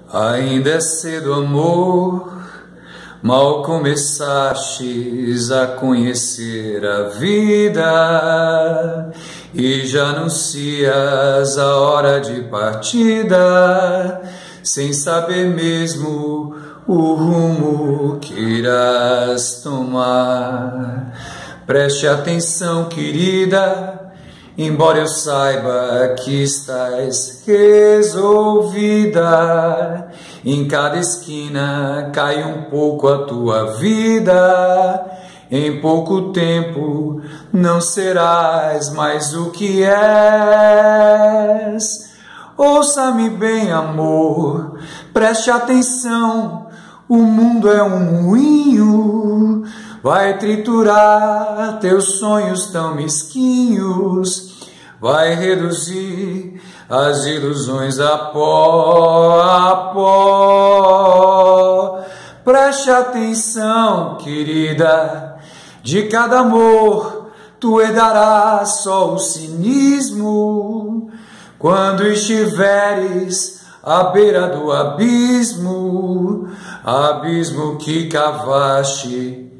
Ainda é cedo, amor, mal começastes a conhecer a vida e já anuncias a hora de partida, sem saber mesmo o rumo que irás tomar. Preste atenção, querida, embora eu saiba que estás resolvida. Em cada esquina cai um pouco a tua vida. Em pouco tempo não serás mais o que és. Ouça-me bem, amor, preste atenção. O mundo é um moinho, vai triturar teus sonhos tão mesquinhos, vai reduzir as ilusões a pó. Preste atenção, querida, de cada amor tu herdarás só o cinismo. Quando estiveres à beira do abismo, abismo que cavaste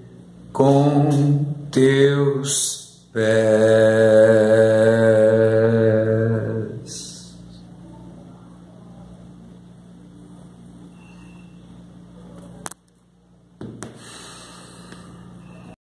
com teus pés.